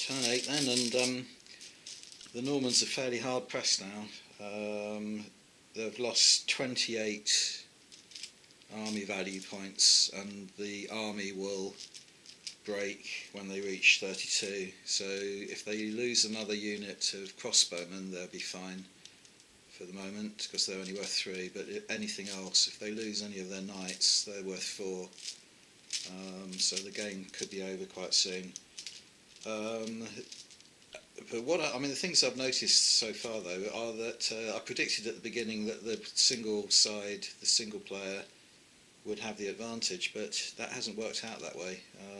turn 8 then, and the Normans are fairly hard pressed now. They've lost 28 army value points, and the army will break when they reach 32. So if they lose another unit of crossbowmen, they'll be fine for the moment, because they're only worth 3. But anything else, if they lose any of their knights, they're worth 4. So the game could be over quite soon. But the things I've noticed so far though are that I predicted at the beginning that the single player would have the advantage, but that hasn't worked out that way.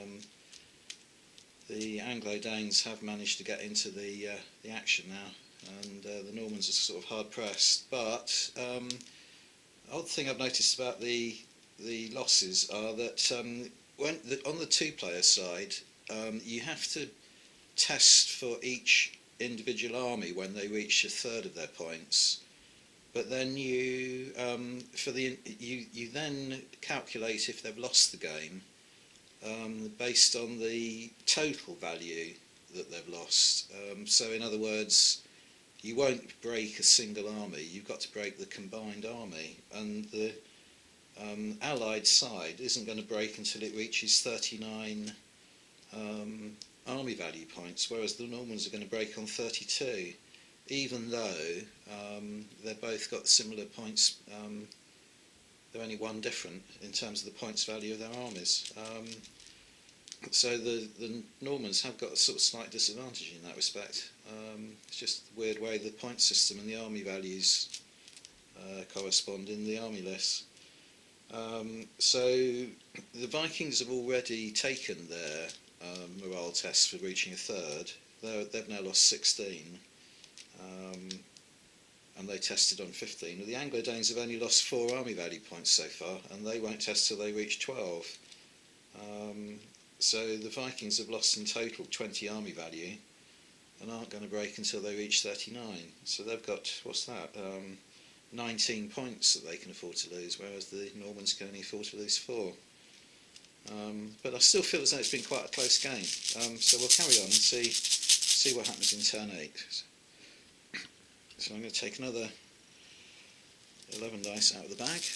The Anglo-Danes have managed to get into the action now, and the Normans are sort of hard pressed. But the odd thing I've noticed about the losses are that on the 2-player side, you have to test for each individual army when they reach a third of their points, but then you then calculate if they've lost the game based on the total value that they've lost. So in other words, you won't break a single army, you've got to break the combined army, and the Allied side isn't going to break until it reaches 39 army value points, whereas the Normans are going to break on 32, even though they've both got similar points. They're only 1 different in terms of the points value of their armies. So the Normans have got a sort of slight disadvantage in that respect. It's just a weird way the point system and the army values correspond in the army lists. So the Vikings have already taken their morale test for reaching a third. They've now lost 16, and they tested on 15. The Anglo-Danes have only lost 4 army value points so far, and they won't test till they reach 12. So the Vikings have lost in total 20 army value and aren't going to break until they reach 39. So they've got, what's that, 19 points that they can afford to lose, whereas the Normans can only afford to lose 4. But I still feel as though it's been quite a close game, so we'll carry on and see what happens in turn 8. So I'm going to take another 11 dice out of the bag.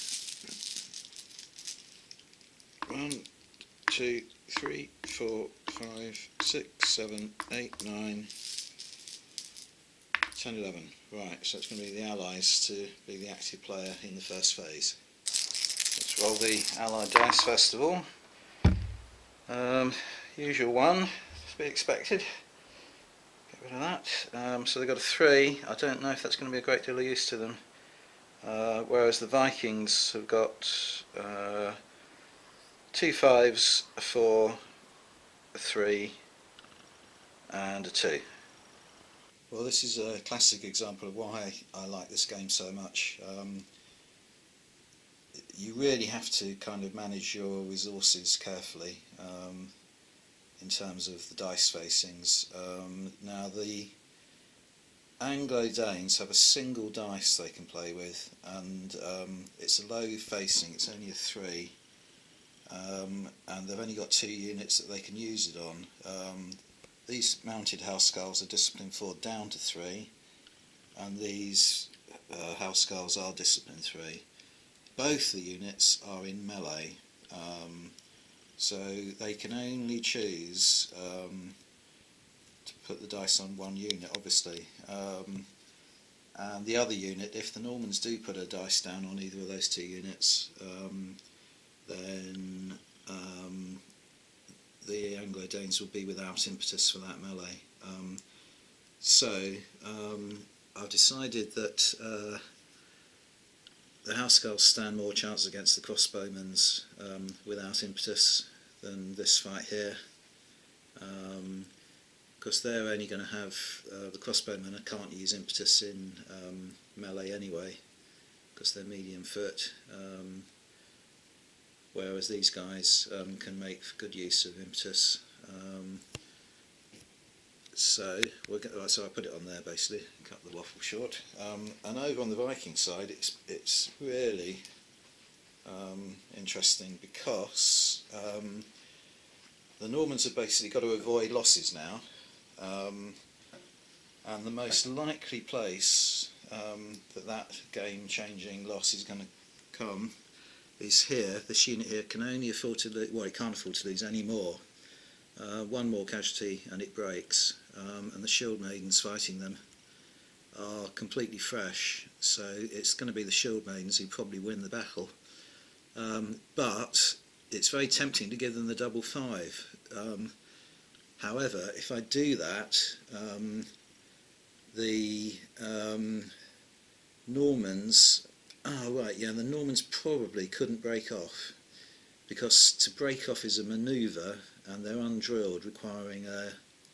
1, 2, 3, 4, 5, 6, 7, 8, 9, 10, 11. Right, so it's going to be the Allies to be the active player in the first phase. Let's roll the Allied dice first of all. Usual 1, to be expected. Get rid of that. So they've got a 3. I don't know if that's going to be a great deal of use to them. Whereas the Vikings have got 2 5s, a 4, a 3, and a 2. Well, this is a classic example of why I like this game so much. You really have to kind of manage your resources carefully in terms of the dice facings. Now the Anglo-Danes have a single dice they can play with, and it's a low facing, it's only a 3, and they've only got 2 units that they can use it on. These mounted house skulls are discipline 4 down to 3, and these house skulls are discipline 3. Both the units are in melee, so they can only choose to put the dice on 1 unit, obviously, and the other unit, if the Normans do put a dice down on either of those 2 units, then the Anglo-Danes will be without impetus for that melee. So I've decided that the house skulls stand more chance against the crossbowmen's without impetus than this fight here, because they're only going to have the crossbowmen can't use impetus in melee anyway, because they're medium foot, whereas these guys can make good use of impetus. So I put it on there basically, cut the waffle short. And over on the Viking side, it's really interesting, because the Normans have basically got to avoid losses now, and the most likely place that game-changing loss is going to come is here. This unit here can only afford to lose, well, it can't afford to lose any more. One more casualty and it breaks, and the shield maidens fighting them are completely fresh, so it's going to be the shield maidens who probably win the battle. But it's very tempting to give them the double 5. However, if I do that, the Normans, the Normans probably couldn't break off, because to break off is a manoeuvre and they're undrilled, requiring a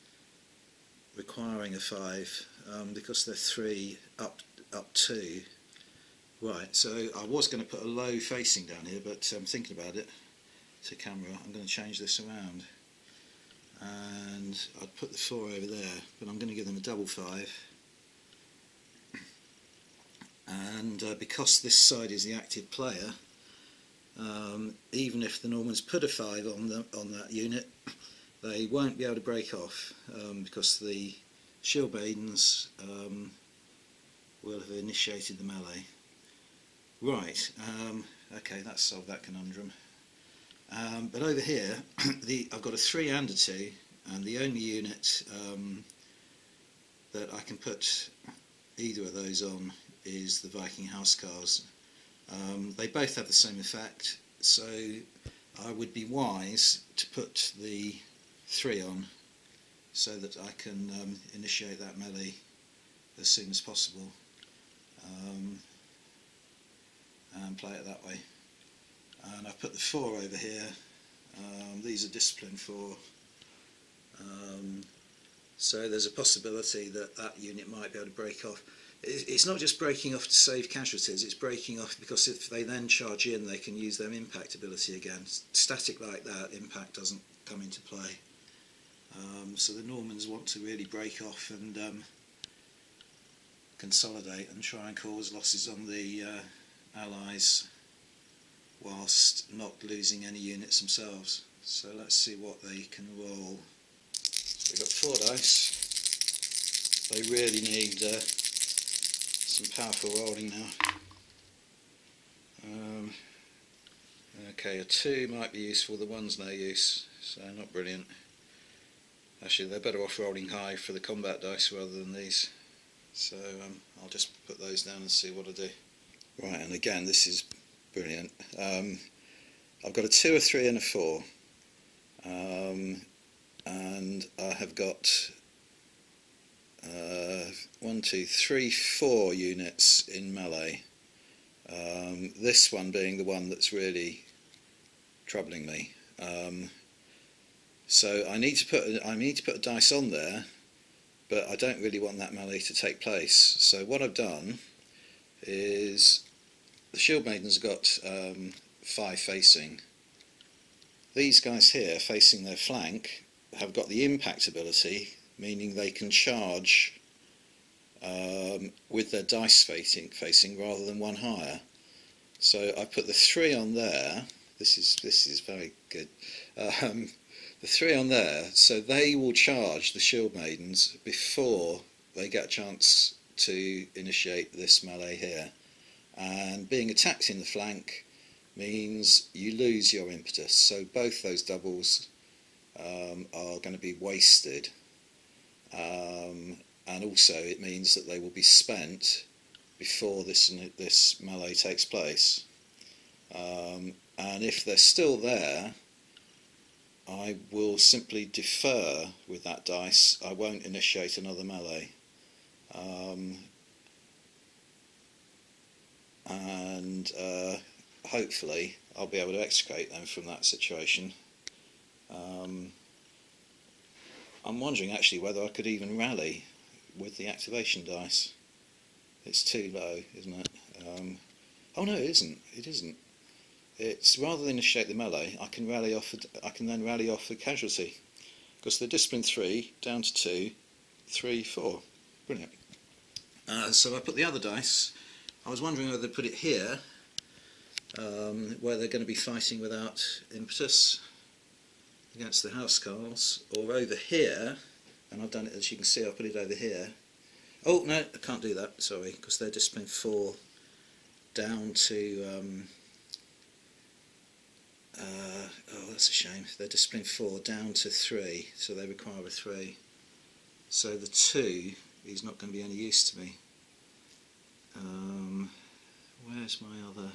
5, because they're 3 up 2. Right, so I was going to put a low facing down here, but thinking about it to camera, I'm going to change this around, and I'd put the 4 over there, but I'm going to give them a double 5. And because this side is the active player, even if the Normans put a 5 on that unit, they won't be able to break off, because the shield maidens will have initiated the melee. Right, okay, that's solved that conundrum. But over here, I've got a 3 and a 2, and the only unit that I can put either of those on is the Viking housecarls. They both have the same effect, so I would be wise to put the 3 on so that I can initiate that melee as soon as possible, and play it that way. And I've put the 4 over here. These are discipline 4, so there's a possibility that that unit might be able to break off. It's not just breaking off to save casualties, it's breaking off because if they then charge in, they can use their impact ability again. Static like that, impact doesn't come into play. So the Normans want to really break off and consolidate and try and cause losses on the Allies whilst not losing any units themselves. So let's see what they can roll. So we've got 4 dice. They really need some powerful rolling now. Okay, a 2 might be useful, the 1's no use, so not brilliant. Actually, they're better off rolling high for the combat dice rather than these. So I'll just put those down and see what I do. Right, and again, this is brilliant. I've got a 2, a 3 and a 4. And I have got 1, 2, 3, 4 units in melee. This one being the one that's really troubling me. So I need to put a dice on there, but I don't really want that melee to take place. So what I've done is the shield maidens have got 5 facing. These guys here facing their flank have got the impact ability, meaning they can charge with their dice facing rather than 1 higher. So I put the 3 on there. This is very good. The 3 on there, so they will charge the shield maidens before they get a chance to initiate this melee here. And being attacked in the flank means you lose your impetus. So both those doubles are going to be wasted. And also it means that they will be spent before this melee takes place. And if they're still there, I will simply defer with that dice. I won't initiate another melee. And hopefully I'll be able to extricate them from that situation. I'm wondering actually whether I could even rally with the activation dice. It's too low, isn't it? Oh no, it isn't. It isn't. It's rather than initiate the melee, I can then rally off a casualty, because they're discipline 3 down to 2, 3, 4. Brilliant. So I put the other dice. I was wondering whether to put it here, where they're going to be fighting without impetus against the housecarls, or over here, and I've done it, as you can see, I'll put it over here. Oh no, I can't do that, sorry, because they're discipline 4 down to oh, that's a shame, they're discipline 4 down to 3, so they require a 3. So the 2 is not going to be any use to me. Where's my other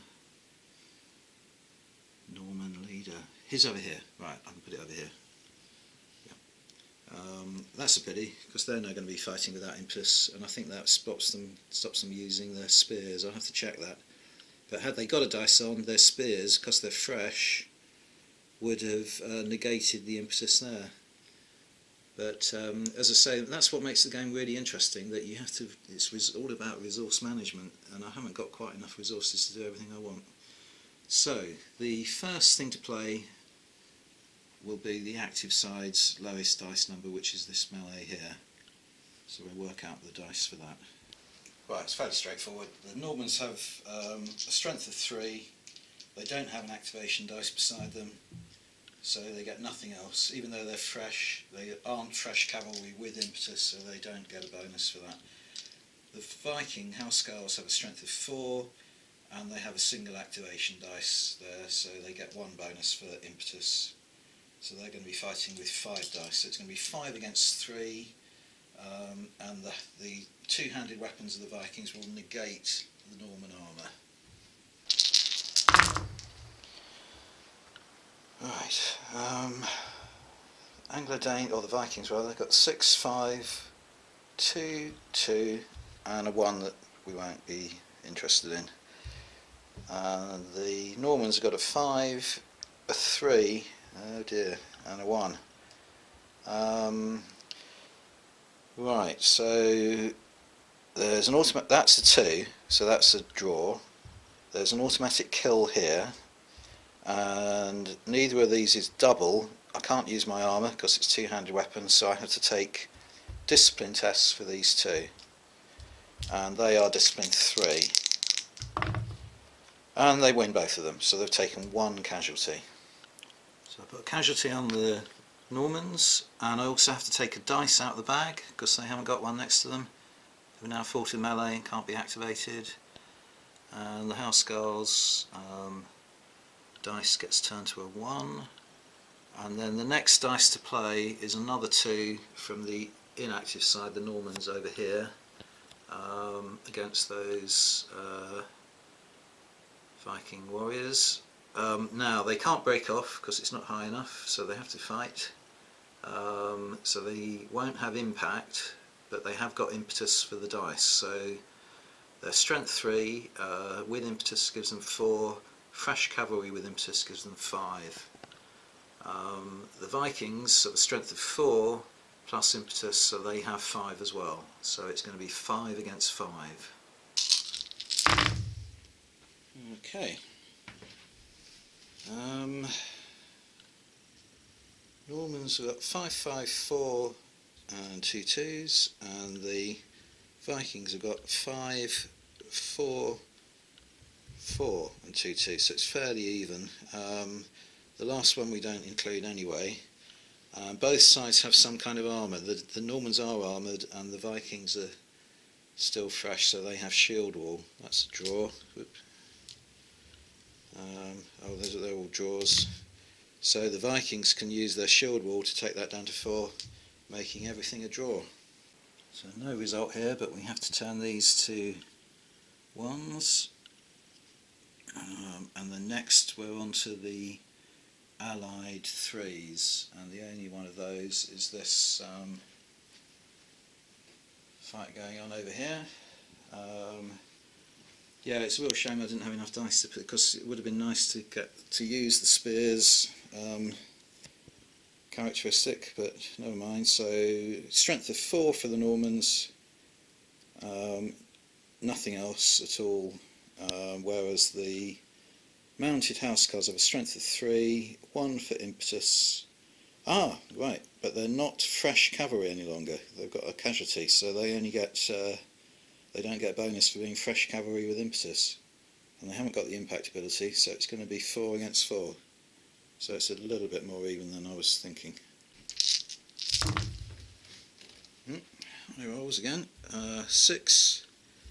Norman leader? He's over here. Right, I can put it over here. Yeah. That's a pity, because they're now going to be fighting without impetus, and I think that stops them using their spears. I'll have to check that. But had they got a dice on, their spears, because they're fresh, would have negated the impetus there. But as I say, that's what makes the game really interesting, that you have to, it's all about resource management, and I haven't got quite enough resources to do everything I want. So the first thing to play will be the active side's lowest dice number, which is this melee here. So we'll work out the dice for that. Right, it's fairly straightforward. The Normans have a strength of 3, they don't have an activation dice beside them, so they get nothing else. Even though they're fresh, they aren't fresh cavalry with impetus, so they don't get a bonus for that. The Viking housecarls have a strength of 4, and they have a single activation dice there, so they get 1 bonus for impetus. So they're going to be fighting with 5 dice, so it's going to be 5 against 3, and the two-handed weapons of the Vikings will negate the Norman armour. Right, Anglo-Dane, or the Vikings rather, they've got 6, 5, 2, 2 and a 1 that we won't be interested in. The Normans have got a 5, a 3, oh dear, and a 1. Right, so there's an automatic, that's a 2, so that's a draw. There's an automatic kill here, and neither of these is double. I can't use my armour because it's two-handed weapons, so I have to take discipline tests for these 2, and they are discipline 3, and they win both of them, so they've taken 1 casualty. So I put a casualty on the Normans, and I also have to take a dice out of the bag because they haven't got one next to them. They've now fought in melee and can't be activated. And the housecarls, dice gets turned to a 1, and then the next dice to play is another 2 from the inactive side, the Normans over here, against those Viking warriors. Now they can't break off because it's not high enough, so they have to fight. So they won't have impact, but they have got impetus for the dice. So their strength 3 with impetus gives them 4. Fresh cavalry with impetus gives them 5. The Vikings have a strength of 4 plus impetus, so they have 5 as well. So it's going to be 5 against 5. Okay. Normans have got 5, 5, 4 and 2 2s, and the Vikings have got 5, 4, 4 and 2 2s, so it's fairly even. The last one we don't include anyway. Both sides have some kind of armour. The Normans are armoured and the Vikings are still fresh, so they have shieldwall. That's a draw. Oh, they're all draws. So the Vikings can use their shieldwall to take that down to 4, making everything a draw. So no result here, but we have to turn these to 1s. And then next we're on to the allied 3s, and the only one of those is this fight going on over here. Yeah, it's a real shame I didn't have enough dice to put, because it would have been nice to get to use the spears characteristic, but never mind. So strength of 4 for the Normans, nothing else at all, whereas the mounted housecarls have a strength of 3, 1 for impetus. Ah, right, but they're not fresh cavalry any longer. They've got a casualty, so they only get they don't get a bonus for being fresh cavalry with impetus, and they haven't got the impact ability, so it's going to be 4 against 4. So it's a little bit more even than I was thinking. He rolls again. 6,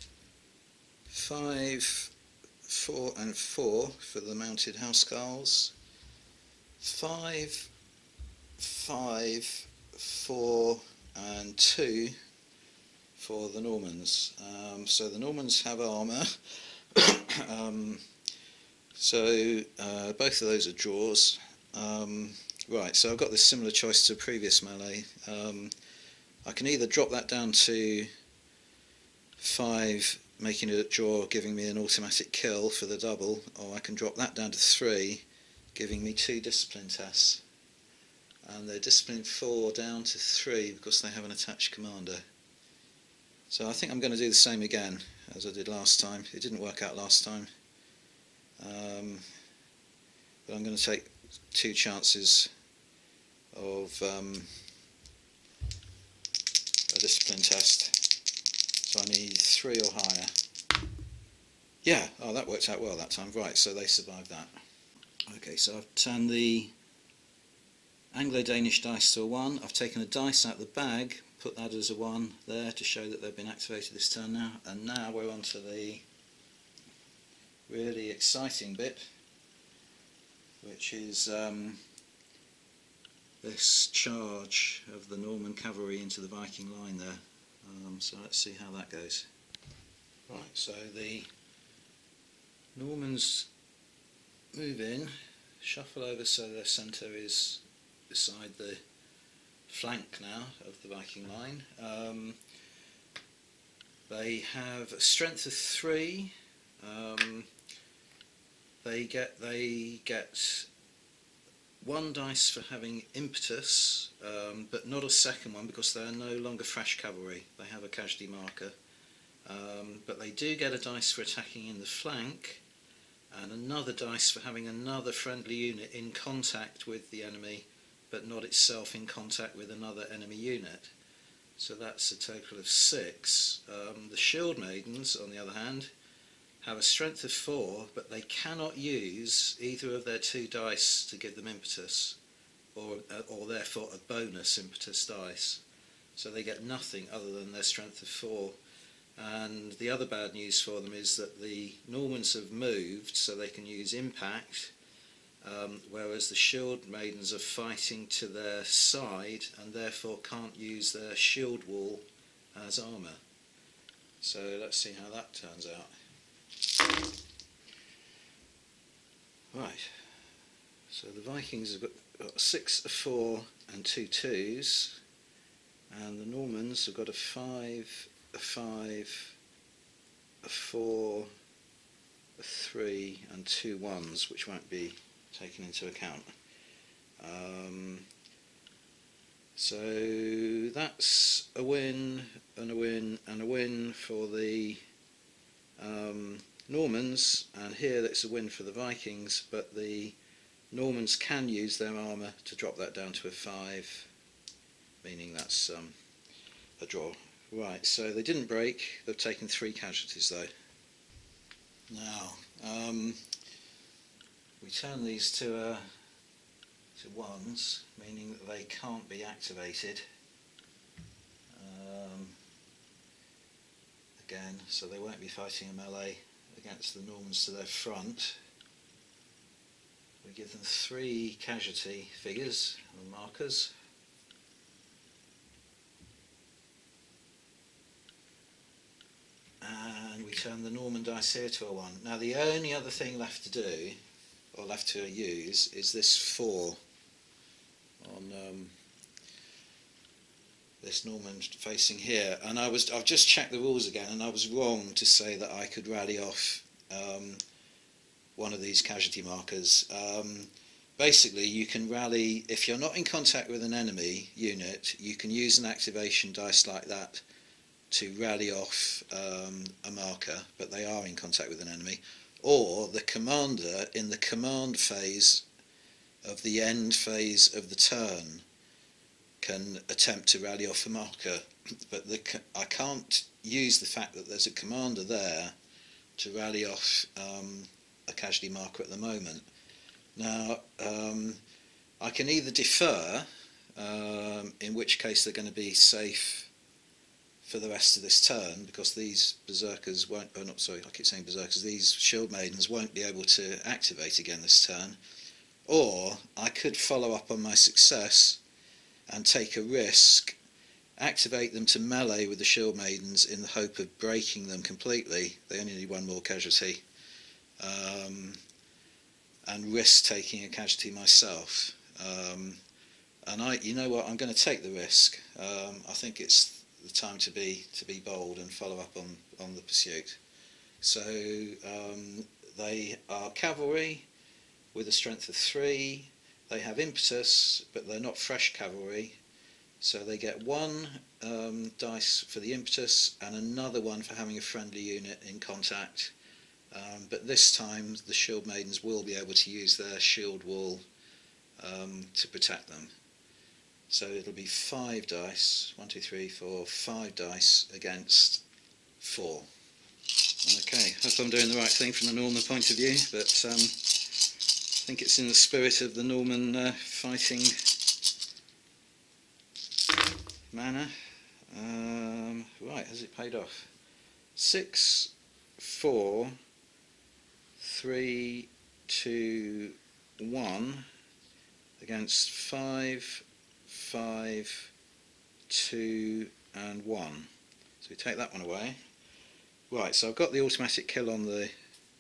5, 4 and 4 for the mounted housecarls. 5, 5, 4 and 2 for the Normans. So the Normans have armour. So both of those are draws. Right, so I've got this similar choice to previous melee. I can either drop that down to 5, making it a draw, giving me an automatic kill for the double, or I can drop that down to 3, giving me 2 discipline tests. And they're discipline 4 down to 3 because they have an attached commander. So I think I'm going to do the same again as I did last time. It didn't work out last time. But I'm going to take 2 chances of a discipline test. So I need 3 or higher. Yeah, oh, that worked out well that time. Right, so they survived that. Okay, so I've turned the Anglo-Danish dice to a 1. I've taken a dice out of the bag, put that as a 1 there to show that they've been activated this turn now. And now we're on to the really exciting bit, which is this charge of the Norman cavalry into the Viking line there. So let's see how that goes. Right, so the Normans move in, shuffle over so their centre is beside the flank now of the Viking line. They have a strength of 3. They get 1 dice for having impetus, but not a second one because they are no longer fresh cavalry. They have a casualty marker. But they do get a dice for attacking in the flank, and another dice for having another friendly unit in contact with the enemy, but not itself in contact with another enemy unit. So that's a total of 6. The shield maidens, on the other hand, have a strength of 4, but they cannot use either of their 2 dice to give them impetus, or therefore a bonus impetus dice. So they get nothing other than their strength of 4. And the other bad news for them is that the Normans have moved so they can use impact, whereas the shield maidens are fighting to their side and therefore can't use their shield wall as armour. So let's see how that turns out. Right, so the Vikings have got 6, a 4 and 2 2s, and the Normans have got a 5, a 5, a 4, a 3 and 2 1s, which won't be taken into account. So that's a win and a win and a win for the Normans, and here that's a win for the Vikings, but the Normans can use their armour to drop that down to a 5, meaning that's a draw. Right, so they didn't break. They've taken 3 casualties though. Now we turn these to 1s, meaning that they can't be activated again, so they won't be fighting a melee against the Normans to their front. We give them 3 casualty figures or markers. And we turn the Norman dice here to a 1. Now the only other thing left to do, or left to use, is this 4 on this Norman facing here. And I've just checked the rules again, and I was wrong to say that I could rally off one of these casualty markers. Basically, you can rally, if you're not in contact with an enemy unit, you can use an activation dice like that to rally off a marker, but they are in contact with an enemy. Or the commander, in the command phase of the end phase of the turn, can attempt to rally off a marker, but I can't use the fact that there's a commander there to rally off a casualty marker at the moment. Now, I can either defer, in which case they're going to be safe for the rest of this turn, because these berserkers won't, oh not sorry, I keep saying berserkers, these shield maidens won't be able to activate again this turn. Or I could follow up on my success and take a risk, activate them to melee with the shield maidens in the hope of breaking them completely. They only need one more casualty, and risk taking a casualty myself. And you know what, I'm going to take the risk. I think it's the time to be bold and follow up on the pursuit. So they are cavalry with a strength of 3. They have impetus, but they're not fresh cavalry, so they get 1 dice for the impetus and another one for having a friendly unit in contact. But this time the shield maidens will be able to use their shield wall to protect them. So it'll be 5 dice, 1, 2, 3, 4, 5 dice against 4. Okay, hope I'm doing the right thing from the Norman point of view, but I think it's in the spirit of the Norman fighting manner. Right, has it paid off? 6, 4, 3, 2, 1 against 5, 5, 2 and 1. So we take that one away. Right, so I've got the automatic kill on the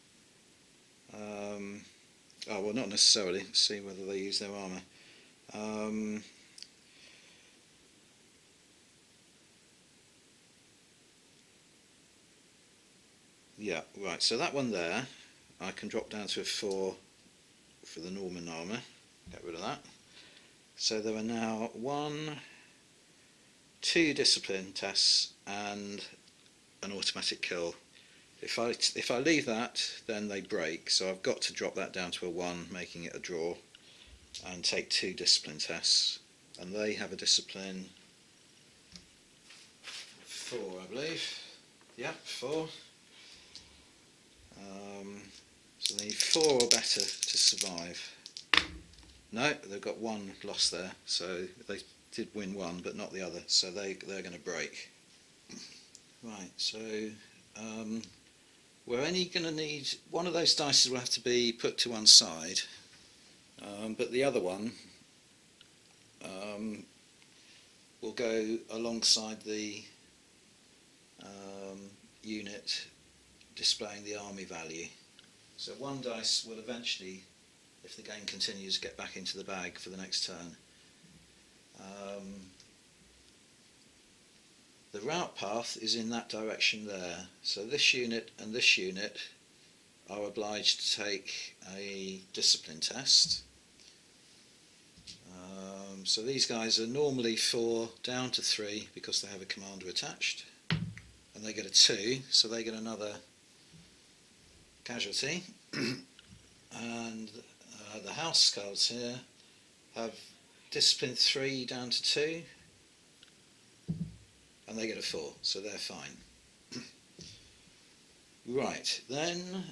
oh well, not necessarily. Let's see whether they use their armour. Yeah, right, so that one there I can drop down to a 4 for the Norman armour. Get rid of that. So there are now 1, 2 discipline tests and an automatic kill. If I leave that, then they break, so I've got to drop that down to a 1, making it a draw, and take 2 discipline tests, and they have a discipline 4, I believe. Yep, 4. So they need 4 or better to survive. No, they've got 1 loss there, so they did win 1 but not the other, so they're going to break. Right, so we're only going to need one of those dice will have to be put to one side, but the other one will go alongside the unit displaying the army value. So 1 dice will eventually, if the game continues, get back into the bag for the next turn. The route path is in that direction there, so this unit and this unit are obliged to take a discipline test. So these guys are normally 4 down to 3 because they have a commander attached, and they get a 2, so they get another casualty. And the house cards here have discipline 3 down to 2, and they get a 4, so they're fine. Right, then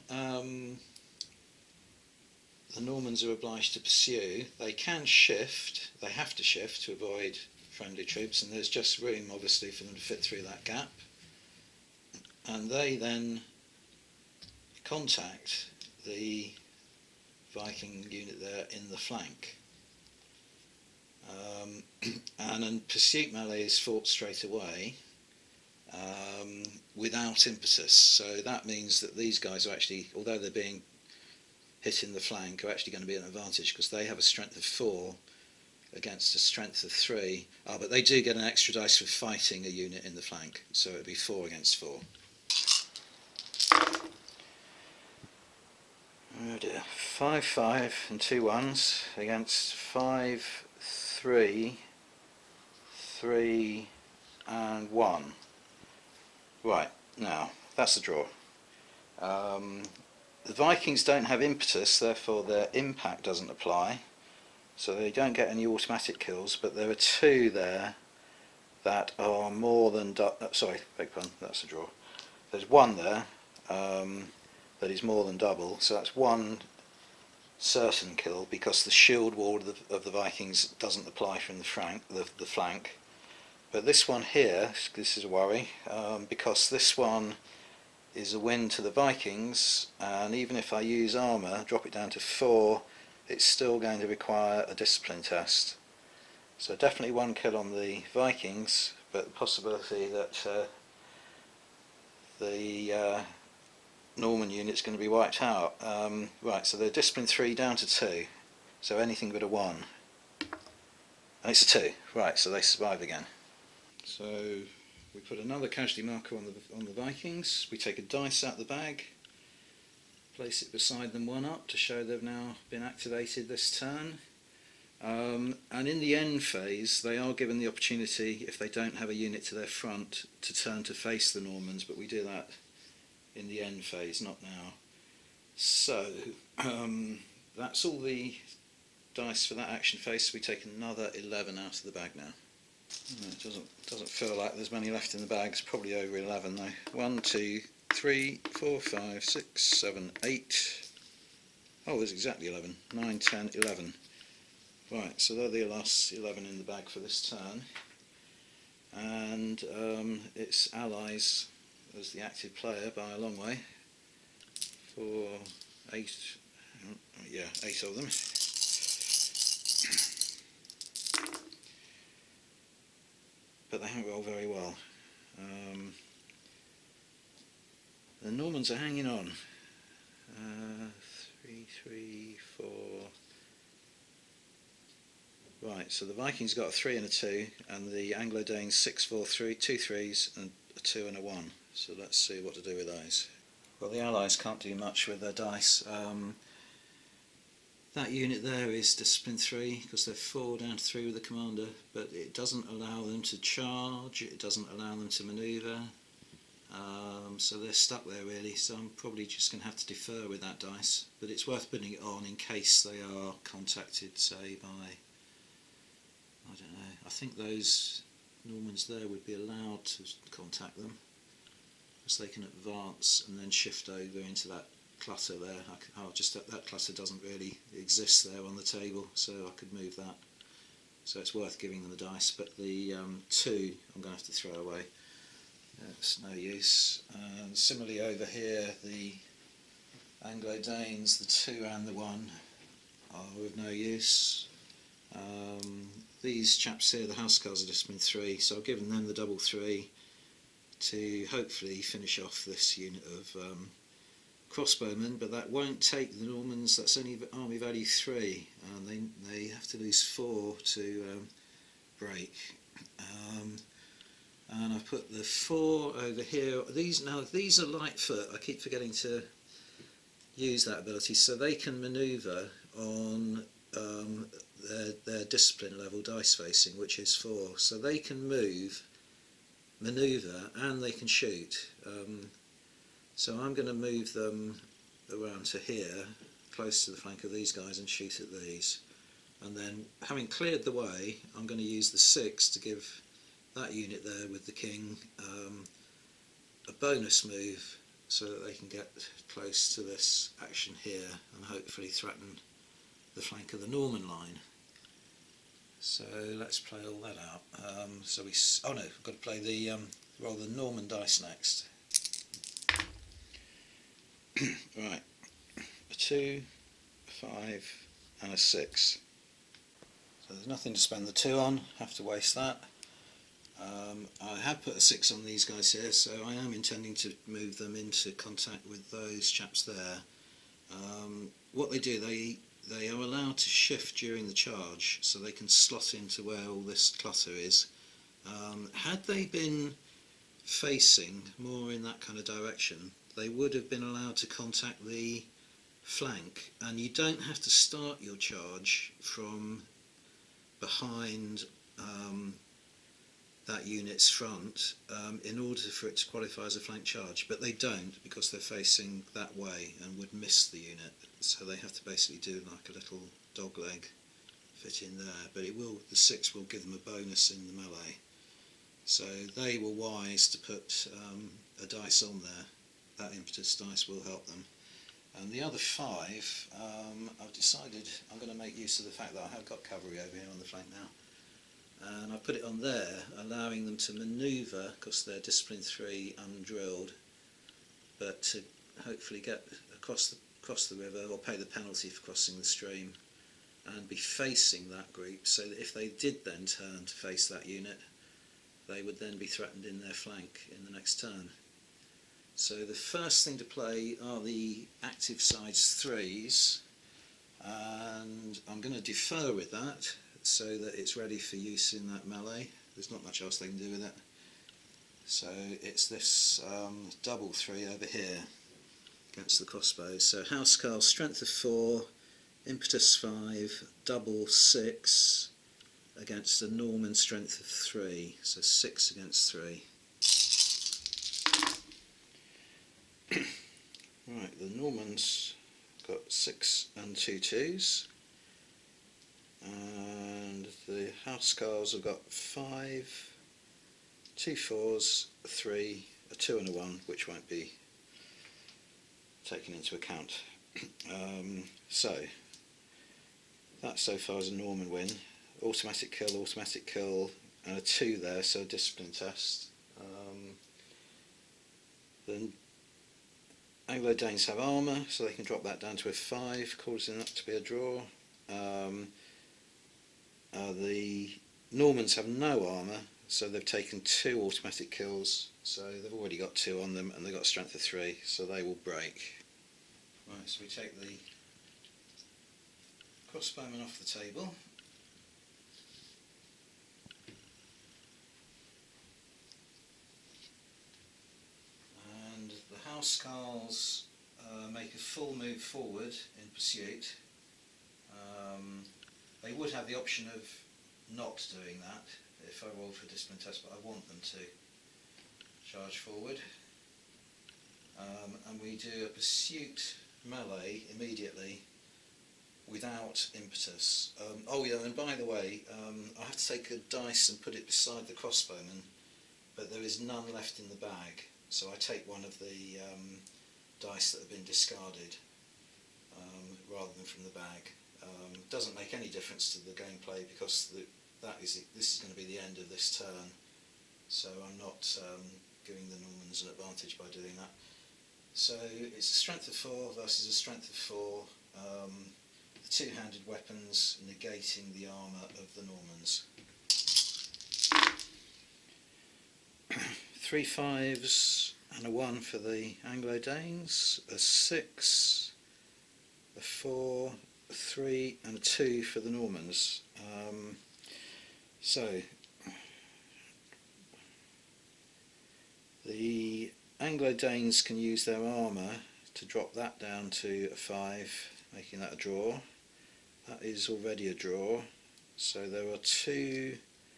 the Normans are obliged to pursue. They can shift, they have to shift to avoid friendly troops, and there's just room obviously for them to fit through that gap. And they then contact the Viking unit there in the flank. And pursuit melee is fought straight away without impetus, so that means that these guys are actually, although they're being hit in the flank, are actually going to be an advantage because they have a strength of 4 against a strength of 3. But they do get an extra dice for fighting a unit in the flank, so it'd be 4 against 4. Oh dear. 5, 5 and 2 1s against 5, 3, 3 and 1. Right, now that's the draw. The Vikings don't have impetus, therefore their impact doesn't apply, so they don't get any automatic kills, but there are 2 there that are more than sorry, beg pardon, that's a draw. There's 1 there that is more than double, so that's 1 certain kill because the shield wall of the Vikings doesn't apply from the flank. But this one here, this is a worry, because this one is a win to the Vikings, and even if I use armour, drop it down to 4, it's still going to require a discipline test. So definitely 1 kill on the Vikings, but the possibility that the Norman unit's going to be wiped out. Right, so they're discipline 3 down to 2, so anything but a 1. And it's a 2, right, so they survive again. So we put another casualty marker on the Vikings. We take a dice out of the bag, place it beside them 1 up to show they've now been activated this turn. And in the end phase they are given the opportunity, if they don't have a unit to their front, to turn to face the Normans, but we do that in the end phase, not now. So that's all the dice for that action phase. So we take another 11 out of the bag now. It doesn't feel like there's many left in the bag. It's probably over 11 though. 1, 2, 3, 4, 5, 6, 7, 8. Oh, there's exactly 11. 9, 10, 11. Right, so they're the last 11 in the bag for this turn. And its allies as the active player by a long way. 8 of them. But they haven't rolled very well. The Normans are hanging on. 3, 3, 4. Right, so the Vikings got a 3 and a 2, and the Anglo-Danes 6, 4, 3, 2 3s, and a 2 and a 1. So let's see what to do with those. Well, the Allies can't do much with their dice. That unit there is discipline 3 because they're 4 down to 3 with the commander, but it doesn't allow them to charge, it doesn't allow them to manoeuvre, so they're stuck there really. So I'm probably just going to have to defer with that dice, but it's worth putting it on in case they are contacted, say by, I don't know, I think those Normans there would be allowed to contact them because they can advance and then shift over into that clutter there. That clutter doesn't really exist there on the table, so I could move that. So it's worth giving them the dice, but the 2 I'm going to have to throw away. It's no use. And similarly over here, the Anglo-Danes, the 2 and the 1 are of no use. These chaps here, the housecarls, are discipline 3, so I've given them the double 3 to hopefully finish off this unit of crossbowmen, but that won't take the Normans. That's only army value 3, and they have to lose 4 to break. And I've put the 4 over here. These are Lightfoot. I keep forgetting to use that ability, so they can manoeuvre on their discipline level dice facing, which is 4. So they can move, manoeuvre, and they can shoot. So I'm going to move them around to here, close to the flank of these guys, and shoot at these. And then, having cleared the way, I'm going to use the 6 to give that unit there with the king a bonus move so that they can get close to this action here and hopefully threaten the flank of the Norman line. So let's play all that out. Oh no, I've got to play the roll the Norman dice next. Right, a 2, a 5 and a 6. So there's nothing to spend the 2 on, have to waste that. I have put a 6 on these guys here, so I am intending to move them into contact with those chaps there. What they do, they are allowed to shift during the charge, so they can slot into where all this clutter is. Had they been facing more in that kind of direction, they would have been allowed to contact the flank, and you don't have to start your charge from behind that unit's front in order for it to qualify as a flank charge, but they don't because they're facing that way and would miss the unit, so they have to basically do like a little dog leg fit in there, but the 6 will give them a bonus in the melee. So they were wise to put a dice on there. That impetus dice will help them. And the other 5, I've decided I'm going to make use of the fact that I have got cavalry over here on the flank now. and I put it on there, allowing them to manoeuvre, because they're discipline 3 undrilled, but to hopefully get across the river, or pay the penalty for crossing the stream, and be facing that group, so that if they did then turn to face that unit, they would then be threatened in their flank in the next turn. So the first thing to play are the active sides 3s, and I'm going to defer with that so that it's ready for use in that melee. There's not much else they can do with it. So it's this double 3 over here against the crossbows. So Housecarl, strength of 4, impetus 5, double 6 against the Norman strength of 3. So 6 against 3. Right, the Normans got 6 and 2 2s, and the Housecarls have got 5, 2 4s, a 3, a 2 and a 1, which won't be taken into account. So that so far is a Norman win. Automatic kill, and a 2 there, so a discipline test. The Anglo-Danes have armour, so they can drop that down to a 5, causing that to be a draw. The Normans have no armour, so they've taken 2 automatic kills, so they've already got 2 on them, and they've got a strength of 3, so they will break. Right, so we take the crossbowmen off the table. And the Housecarls make a full move forward in pursuit. They would have the option of not doing that if I rolled for a discipline test, but I want them to charge forward. And we do a pursuit melee immediately without impetus. Oh yeah, and by the way, I have to take a dice and put it beside the crossbowman, but there is none left in the bag, so I take one of the dice that have been discarded rather than from the bag. Doesn't make any difference to the gameplay, because this is going to be the end of this turn, so I'm not giving the Normans an advantage by doing that. So it's a strength of 4 versus a strength of 4, the two-handed weapons negating the armour of the Normans. 3 5s and a 1 for the Anglo-Danes, a 6, a 4, a 3 and a 2 for the Normans. So the Anglo-Danes can use their armour to drop that down to a 5, making that a draw. That is already a draw, so there are 2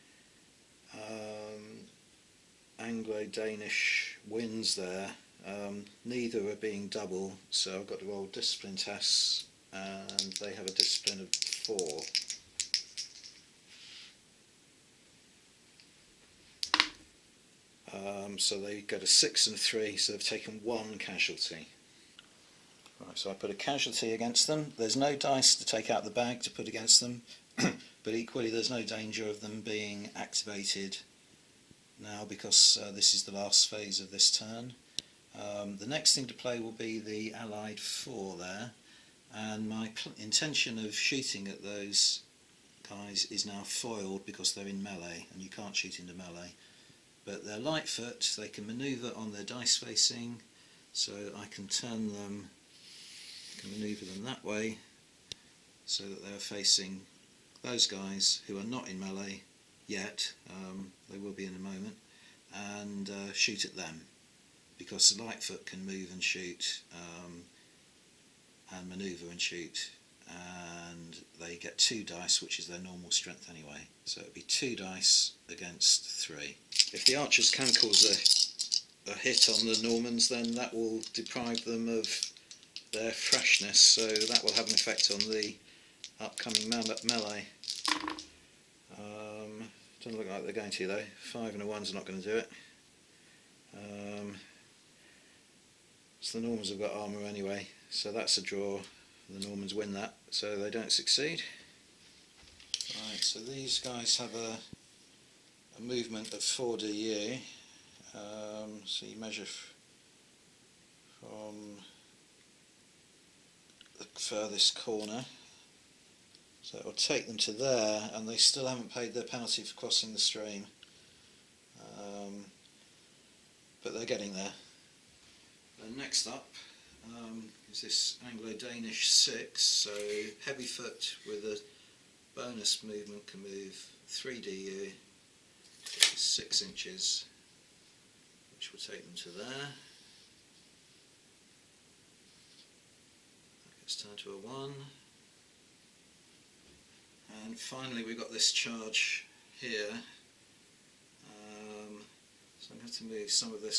Anglo-Danish wins there. Neither are being double, so I've got to roll discipline tests, and they have a discipline of 4. So they get a 6 and 3, so they've taken 1 casualty. Right, so I put a casualty against them. There's no dice to take out the bag to put against them, but equally there's no danger of them being activated now, because this is the last phase of this turn. The next thing to play will be the allied 4 there, and my intention of shooting at those guys is now foiled because they're in melee, and you can't shoot into melee. But they're lightfoot, they can manoeuvre on their dice facing, so I can turn them, manoeuvre them that way, so that they're facing those guys who are not in melee yet, they will be in a moment, and shoot at them, because the lightfoot can move and shoot, and manoeuvre and shoot, and they get 2 dice, which is their normal strength anyway, so it would be 2 dice against 3. If the archers can cause a hit on the Normans, then that will deprive them of their freshness, so that will have an effect on the upcoming melee. Doesn't look like they're going to though. 5 and a 1's not going to do it. So the Normans have got armour anyway, so that's a draw. The Normans win that, so they don't succeed. Right, so these guys have a a movement of 4 DU. So you measure from the furthest corner, so it will take them to there, and they still haven't paid their penalty for crossing the stream, but they're getting there. And next up is this Anglo-Danish 6, so heavy foot with a bonus movement can move 3 DU, which is 6 inches, which will take them to there. That gets turned to a 1. And finally we've got this charge here, so I'm going to have to move some of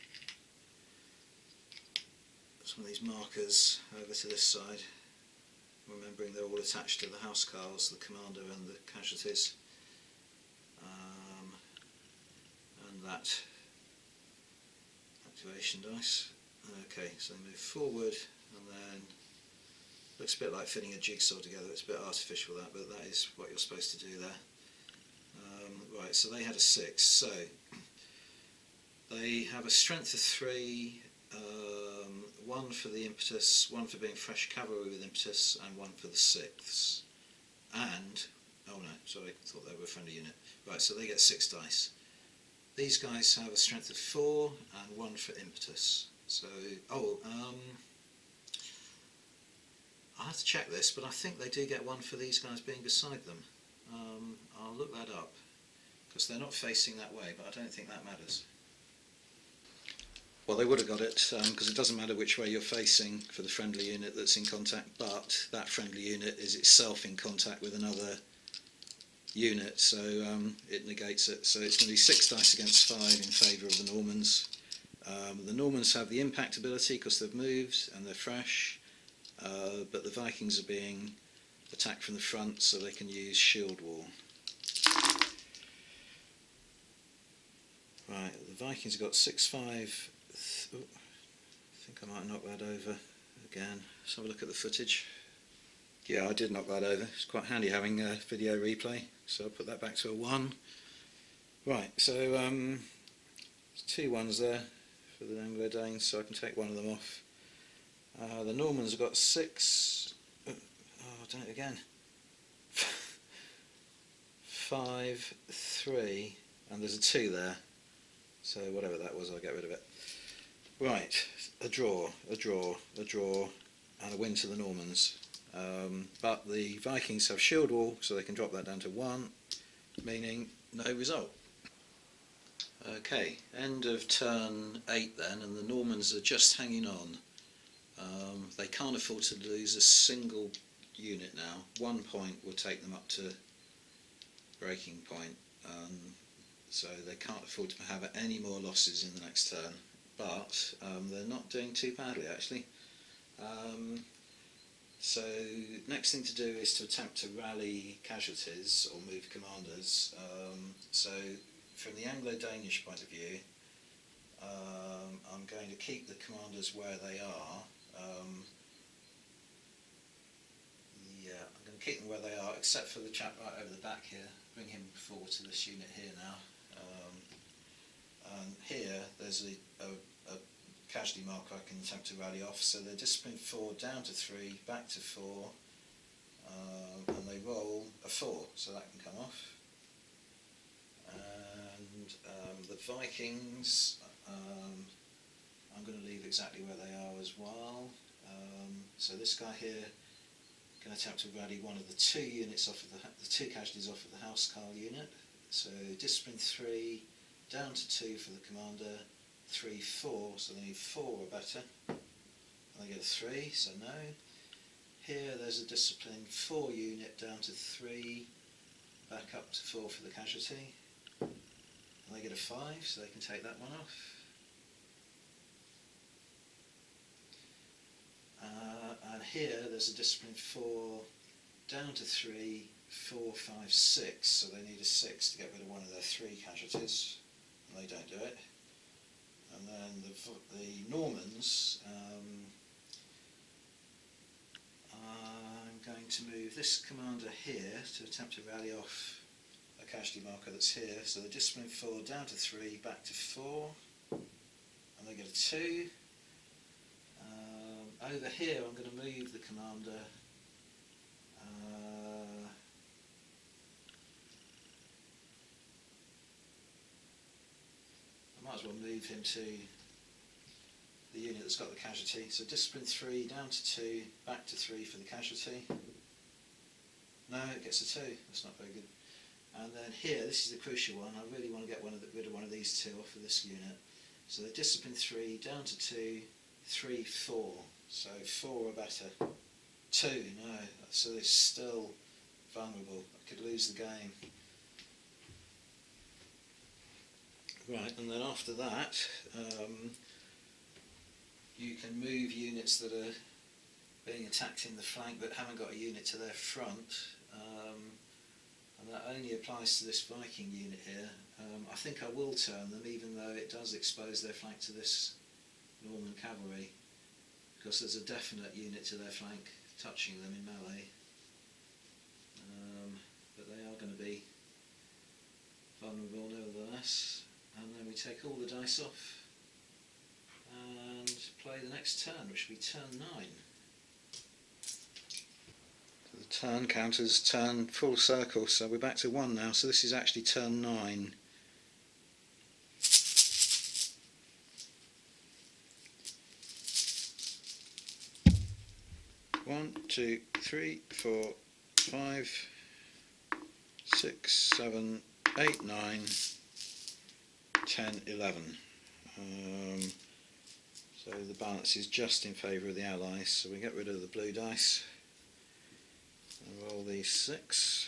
these markers over to this side, remembering they're all attached to the housecarls, the commander and the casualties, and that activation dice. Okay, so move forward, and then looks a bit like fitting a jigsaw together. It's a bit artificial that, but that is what you're supposed to do there. Right, so they had a 6, so they have a strength of 3, 1 for the impetus, 1 for being fresh cavalry with impetus, and 1 for the 6th. And, oh no, sorry, I thought they were a friendly unit. Right, so they get 6 dice. These guys have a strength of 4 and 1 for impetus. So, I'll have to check this, but I think they do get 1 for these guys being beside them. I'll look that up, because they're not facing that way, but I don't think that matters. Well, they would have got it, because it doesn't matter which way you're facing for the friendly unit that's in contact, but that friendly unit is itself in contact with another unit, so it negates it. So it's going to be 6 dice against 5 in favour of the Normans. The Normans have the impact ability because they've moved and they're fresh, but the Vikings are being attacked from the front, so they can use shieldwall. Right, the Vikings have got 6-5. I think I might knock that over again. Let's have a look at the footage. Yeah, I did knock that over. It's quite handy having a video replay, so I'll put that back to a 1. Right, so there's 2 1s there for the Anglo-Danes, so I can take one of them off. The Normans have got 6. I've done it again. 5, 3, and there's a 2 there. So whatever that was, I'll get rid of it. Right, a draw, a draw, a draw, and a win to the Normans. But the Vikings have shield wall, so they can drop that down to 1, meaning no result. Okay, end of turn 8 then, and the Normans are just hanging on. They can't afford to lose a single unit now. 1 point will take them up to breaking point, so they can't afford to have any more losses in the next turn. But they're not doing too badly actually. So next thing to do is to attempt to rally casualties or move commanders. So from the Anglo-Danish point of view, I'm going to keep the commanders where they are. Yeah, I'm going to keep them where they are, except for the chap right over the back here. Bring him forward to this unit here now. And here there's a casualty marker I can attempt to rally off. So they're discipline 4 down to 3, back to 4, and they roll a 4, so that can come off. And the Vikings, I'm going to leave exactly where they are as well. So this guy here can attempt to rally one of the 2 units off of the 2 casualties off of the housecarl unit. So discipline 3 down to 2 for the commander, 3, 4, so they need 4 or better. And they get a 3, so no. Here there's a discipline 4 unit down to 3, back up to 4 for the casualty. And they get a 5, so they can take that one off. And here there's a discipline 4 down to 3, 4, 5, 6, so they need a 6 to get rid of one of their 3 casualties, and they don't do it. And then the Normans, I'm going to move this commander here to attempt to rally off a casualty marker that's here. So the discipline 4 down to 3, back to 4, and they get a 2. Over here I'm going to move the commander. I might as well move him to the unit that's got the casualty. So discipline 3 down to 2, back to 3 for the casualty. No, it gets a 2. That's not very good. And then here, this is the crucial one. I really want to get rid of one of these two off of this unit. So the discipline 3 down to 2, 3, 4. So 4 or better. 2, no. So they're still vulnerable. I could lose the game. Right, and then after that, you can move units that are being attacked in the flank but haven't got a unit to their front, and that only applies to this Viking unit here. I think I will turn them, even though it does expose their flank to this Norman cavalry, because there's a definite unit to their flank touching them in melee, but they are going to be vulnerable nevertheless. And then we take all the dice off and play the next turn, which will be turn 9. So the turn counters turn full circle, so we're back to 1 now, so this is actually turn 9. One, 2, 3, 4, 5, 6, 7, 8, 9, 10, 11. So the balance is just in favour of the Allies, so we get rid of the blue dice and roll these 6.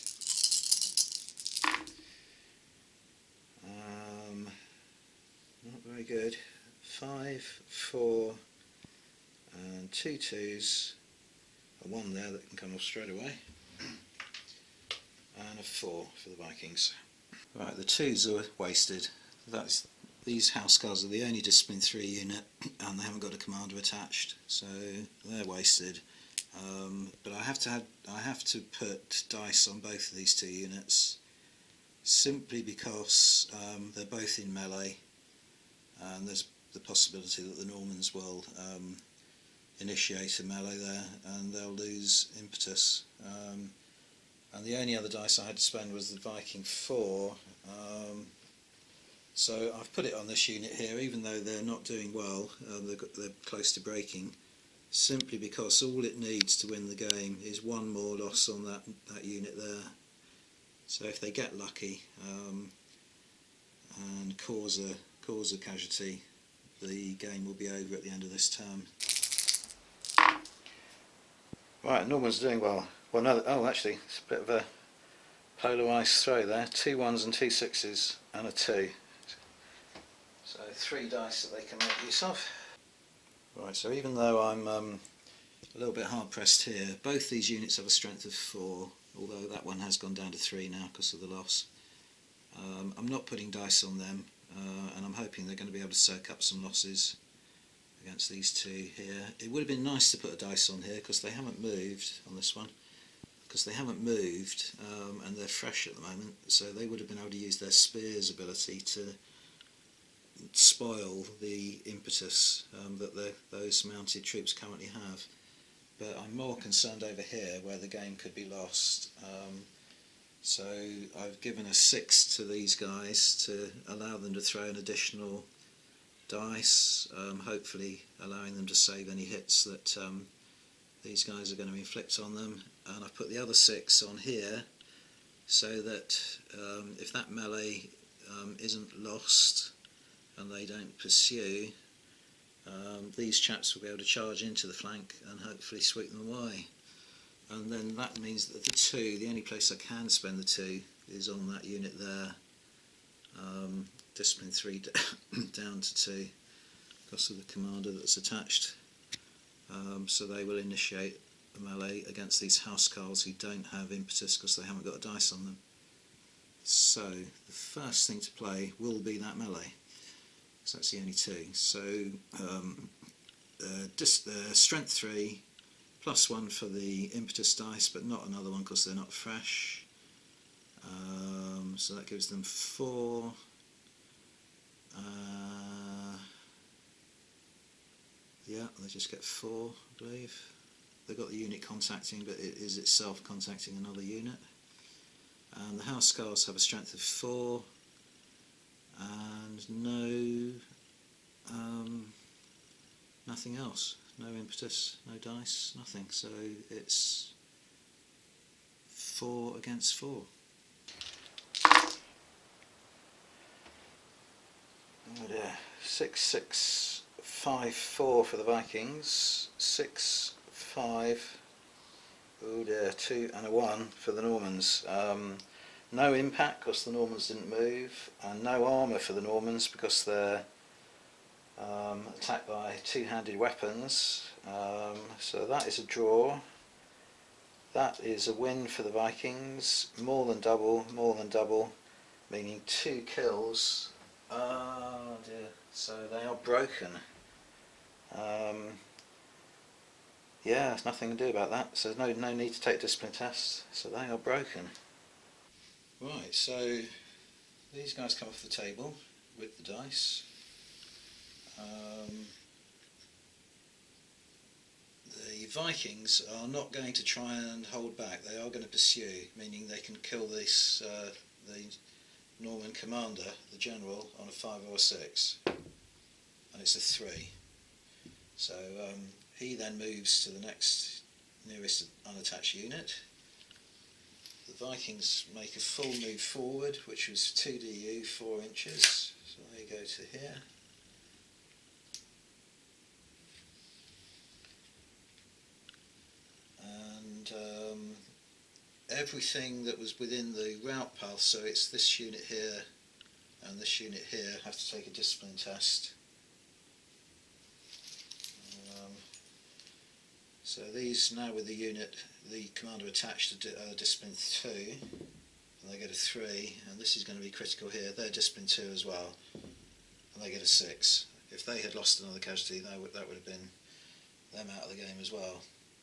Not very good. 5, 4 and 2 2s, a 1 there that can come off straight away, and a 4 for the Vikings. Right, the 2s are wasted. These housecarls are the only discipline 3 unit, and they haven't got a commander attached, so they're wasted. But I have to put dice on both of these 2 units, simply because they're both in melee, and there's the possibility that the Normans will initiate a melee there, and they'll lose impetus. And the only other dice I had to spend was the Viking 4. So I've put it on this unit here, even though they're not doing well, they're close to breaking, simply because all it needs to win the game is 1 more loss on that unit there. So if they get lucky and cause a casualty, the game will be over at the end of this term. Right, Norman's doing well. Well, no, oh, actually, it's a bit of a polarised throw there. 2 1s and 2 6s and a 2. So 3 dice that they can make use of. Right, so even though I'm a little bit hard pressed here, both these units have a strength of 4, although that one has gone down to 3 now because of the loss. I'm not putting dice on them, and I'm hoping they're going to be able to soak up some losses against these 2 here. It would have been nice to put a dice on here because they haven't moved on this one. Because they haven't moved, and they're fresh at the moment, so they would have been able to use their spear's ability to spoil the impetus that those mounted troops currently have. But I'm more concerned over here where the game could be lost. So I've given a 6 to these guys to allow them to throw an additional dice, hopefully allowing them to save any hits that these guys are going to inflict on them. And I've put the other 6 on here so that if that melee isn't lost and they don't pursue, these chaps will be able to charge into the flank and hopefully sweep them away. And then that means that the 2, the only place I can spend the 2 is on that unit there, discipline 3 down to 2 because of the commander that's attached. So they will initiate a melee against these housecarls who don't have impetus because they haven't got a dice on them. So the first thing to play will be that melee, because that's the only 2. So strength 3, +1 for the impetus dice, but not another one because they're not fresh. So that gives them 4. Yeah, they just get 4, I believe. They've got the unit contacting, but it is itself contacting another unit. And the housecarls have a strength of 4, and no, nothing else. No impetus, no dice, nothing. So it's 4 against 4. Oh dear. 6, 6, 5, 4 for the Vikings. 6, 5. Oh dear. 2 and a 1 for the Normans. No impact because the Normans didn't move, and no armour for the Normans because they're attacked by two-handed weapons. So that is a draw. That is a win for the Vikings. More than double, meaning 2 kills. Oh dear. So they are broken. Yeah, there's nothing to do about that. So there's no need to take discipline tests. So they are broken. Right, so these guys come off the table with the dice. The Vikings are not going to try and hold back. They are going to pursue, meaning they can kill this the Norman commander, the general, on a 5 or a 6, and it's a 3. So he then moves to the next nearest unattached unit. The Vikings make a full move forward, which was 2du, 4 inches. So they go to here. And everything that was within the route path, so it's this unit here and this unit here, have to take a discipline test. So these, now with the unit, the commander attached to discipline 2, and they get a 3, and this is going to be critical here. They're discipline 2 as well, and they get a 6. If they had lost another casualty, that would have been them out of the game as well.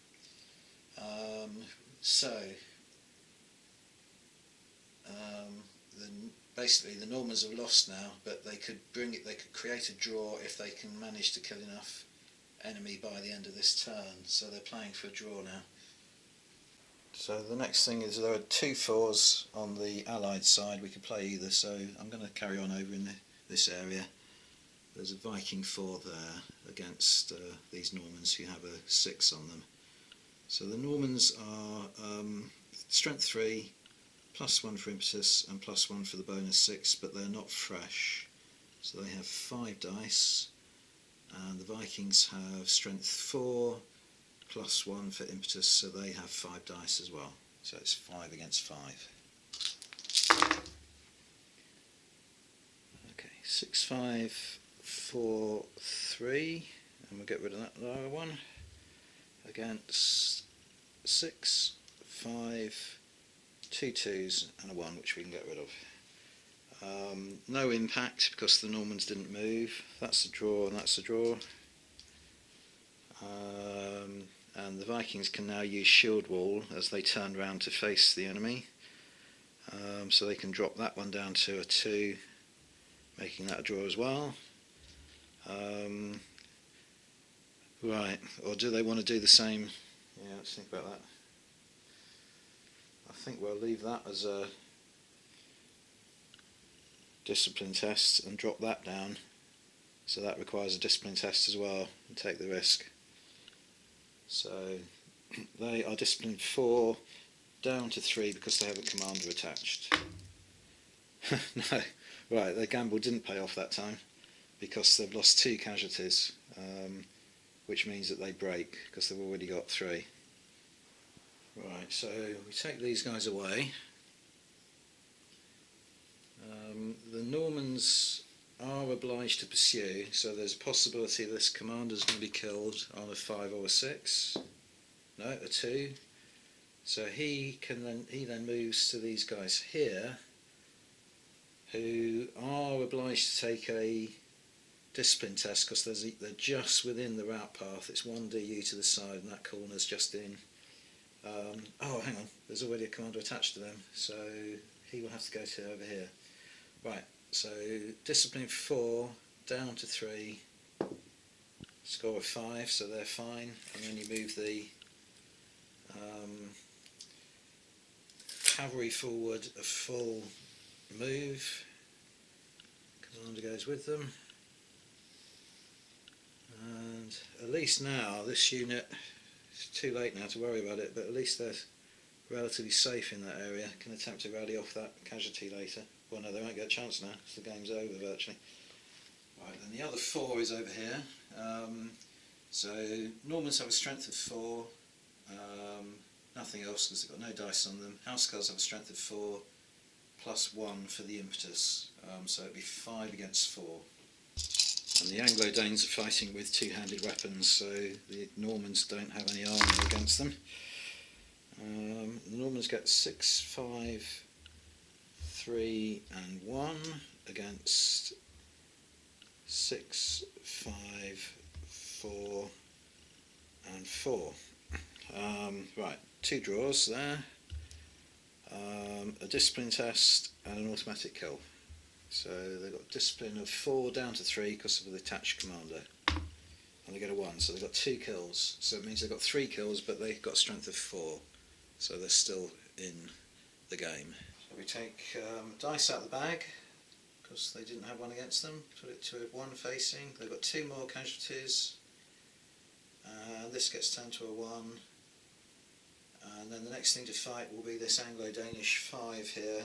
Basically the Normans have lost now, but they could create a draw if they can manage to kill enough enemy by the end of this turn. So they're playing for a draw now. So the next thing is there are 2 4s on the Allied side. We could play either, so I'm going to carry on over in this area. There's a Viking 4 there against these Normans who have a 6 on them. So the Normans are strength 3, +1 for impetus and +1 for the bonus 6, but they're not fresh. So they have 5 dice, and the Vikings have strength 4, +1 for impetus, so they have 5 dice as well. So it's 5 against 5. Okay, 6, 5, 4, 3, and we'll get rid of that lower one. Against 6, 5, 2 2s and a 1, which we can get rid of. No impact because the Normans didn't move. That's a draw and that's a draw. And the Vikings can now use shieldwall as they turn round to face the enemy. So they can drop that one down to a 2, making that a draw as well. Right, or do they want to do the same? Yeah, let's think about that. I think we'll leave that as a discipline test and drop that down. So that requires a discipline test as well, and take the risk. So they are discipline 4 down to 3 because they have a commander attached. No, right, their gamble didn't pay off that time because they've lost 2 casualties. Which means that they break because they've already got 3. Right, so we take these guys away. The Normans are obliged to pursue, so there's a possibility this commander's going to be killed on a 5 or a 6. No, a 2. So he then moves to these guys here, who are obliged to take a discipline test because they're just within the route path. It's 1du to the side, and that corner's just in. Oh, hang on, there's already a commander attached to them, so he will have to go to over here. Right, so discipline 4 down to 3, score of 5, so they're fine, and then you move the cavalry forward a full move, commander goes with them, and at least now this unit, it's too late now to worry about it, but at least they're relatively safe in that area, can attempt to rally off that casualty later. Well, no, they won't get a chance now because the game's over virtually. Right, then the other 4 is over here. So Normans have a strength of 4, nothing else because they've got no dice on them. Housecarls have a strength of 4 plus 1 for the impetus, so it'd be 5 against 4. And the Anglo-Danes are fighting with two-handed weapons, so the Normans don't have any armour against them. The Normans get 6, 5, 3 and 1 against 6, 5, 4 and 4. Right, 2 draws there, a discipline test and an automatic kill. So they've got discipline of 4 down to 3 because of the attached commander, and they get a 1, so they've got 2 kills, so it means they've got 3 kills but they've got a strength of 4, so they're still in the game. So we take dice out of the bag because they didn't have one against them, put it to a 1 facing, they've got 2 more casualties, and this gets turned to a 1, and then the next thing to fight will be this Anglo-Danish 5 here.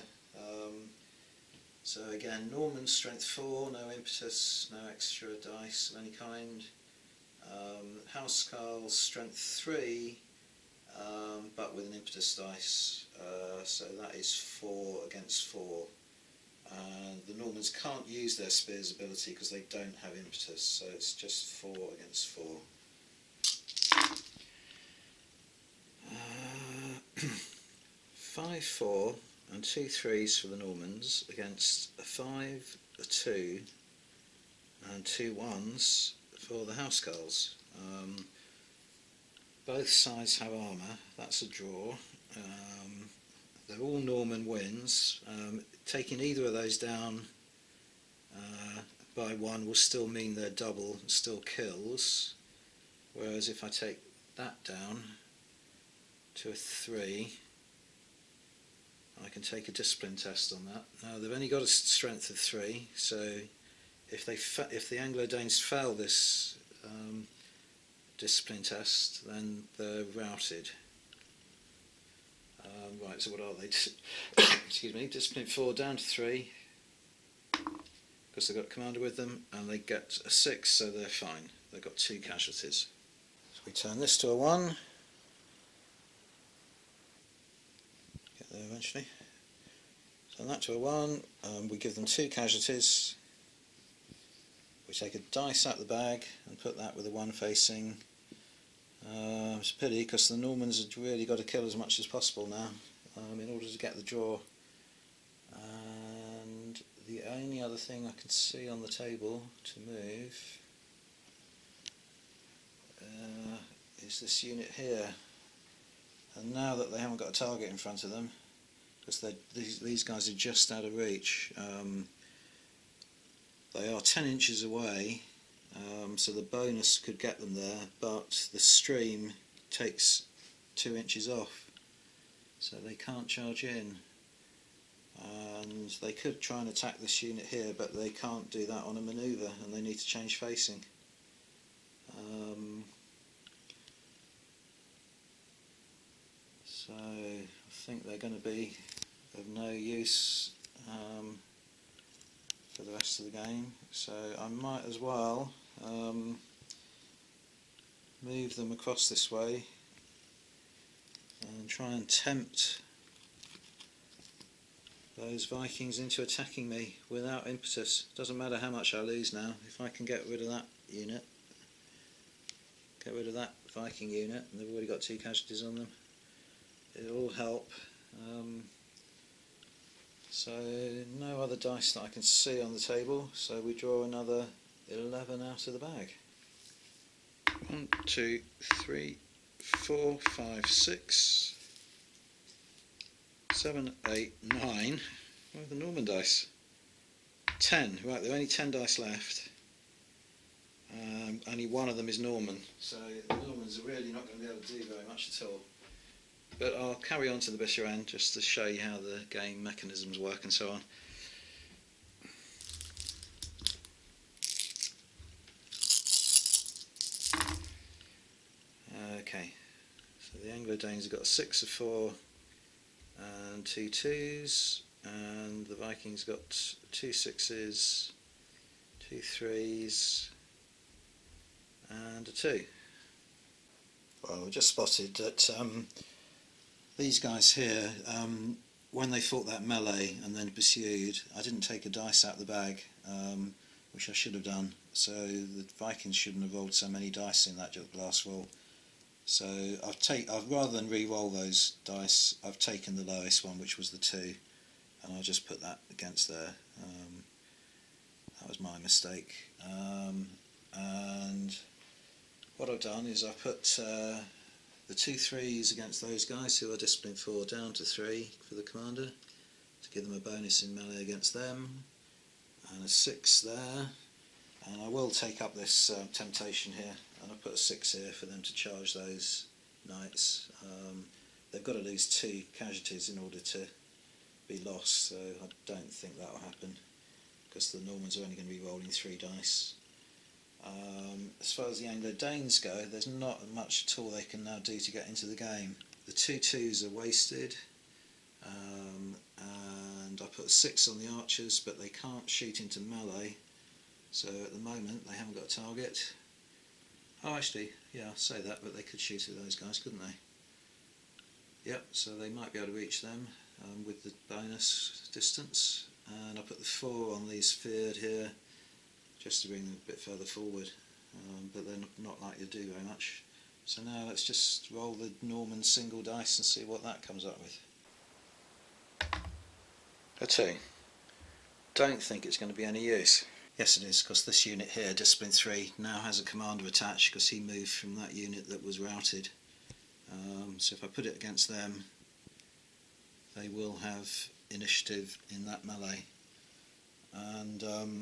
So again, Norman strength 4, no impetus, no extra dice of any kind. Housecarl strength 3, but with an impetus dice, so that is 4 against 4. The Normans can't use their spears ability because they don't have impetus, so it's just 4 against 4. 5, 4 and 2 3s for the Normans against a 5, a 2 and 2 1s for the Housecarls. Both sides have armour, that's a draw. They're all Norman wins. Taking either of those down by 1 will still mean they're double and still kills, whereas if I take that down to a 3, I can take a discipline test on that. Now they've only got a strength of 3, so if the Anglo-Danes fail this discipline test, then they're routed. Right, so what are they? Excuse me, discipline 4 down to 3, because they've got a commander with them, and they get a 6, so they're fine. They've got 2 casualties. So we turn this to a 1. Get there eventually. Turn that to a 1, we give them 2 casualties. We take a dice out of the bag and put that with a 1 facing. It's a pity because the Normans have really got to kill as much as possible now in order to get the draw. And the only other thing I can see on the table to move is this unit here. And now that they haven't got a target in front of them, because these guys are just out of reach, they are 10 inches away, so the bonus could get them there, but the stream takes 2 inches off, so they can't charge in. And they could try and attack this unit here, but they can't do that on a manoeuvre, and they need to change facing. So I think they're going to be of no use for the rest of the game, so I might as well move them across this way and try and tempt those Vikings into attacking me without impetus. Doesn't matter how much I lose now, if I can get rid of that unit, get rid of that Viking unit, and they've already got 2 casualties on them, it'll all help. So no other dice that I can see on the table, so we draw another 11 out of the bag. 1, 2, 3, 4, 5, 6, 7, 8, 9. Where are the Norman dice? 10. Right, there are only 10 dice left. Only one of them is Norman, so the Normans are really not going to be able to do very much at all. But I'll carry on to the bitter end just to show you how the game mechanisms work and so on. Okay, so the Anglo-Danes have got a 6, a 4 and 2 2s, and the Vikings got 2 6s, 2 3s and a 2. Well, we just spotted that these guys here, when they fought that melee and then pursued, I didn't take a dice out of the bag, which I should have done, so the Vikings shouldn't have rolled so many dice in that last roll. So I've rather than re-roll those dice, I've taken the lowest one, which was the 2, and I'll just put that against there. That was my mistake. And what I've done is I've put the 2 3s against those guys who are discipline 4 down to 3 for the commander, to give them a bonus in melee against them, and a 6 there. And I will take up this temptation here, and I'll put a 6 here for them to charge those knights. They've got to lose 2 casualties in order to be lost, so I don't think that will happen, because the Normans are only going to be rolling 3 dice. As far as the Anglo-Danes go, there's not much at all they can now do to get into the game. The 2 2s are wasted, and I put a 6 on the archers, but they can't shoot into melee, so at the moment they haven't got a target. Oh, actually, yeah, I'll say that, but they could shoot at those guys, couldn't they? Yep, so they might be able to reach them with the bonus distance. And I put the 4 on these feared here, just to bring them a bit further forward, but they're not likely to do very much. So now let's just roll the Norman single dice and see what that comes up with. A 2. Don't think it's going to be any use. Yes, it is, because this unit here, Discipline 3, now has a commander attached because he moved from that unit that was routed. So if I put it against them, they will have initiative in that melee, and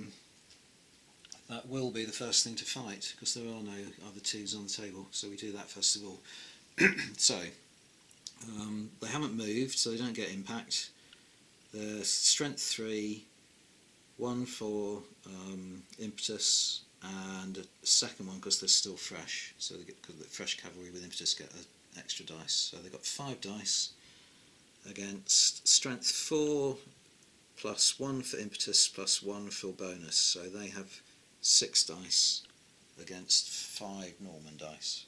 that will be the first thing to fight, because there are no other 2s on the table, so we do that first of all. So they haven't moved, so they don't get impact. They're strength 3, 1 for impetus, and a second one because they're still fresh, so they get, because the fresh cavalry with impetus get an extra dice, so they've got 5 dice against strength 4 plus 1 for impetus plus 1 for bonus, so they have 6 dice against 5 Norman dice.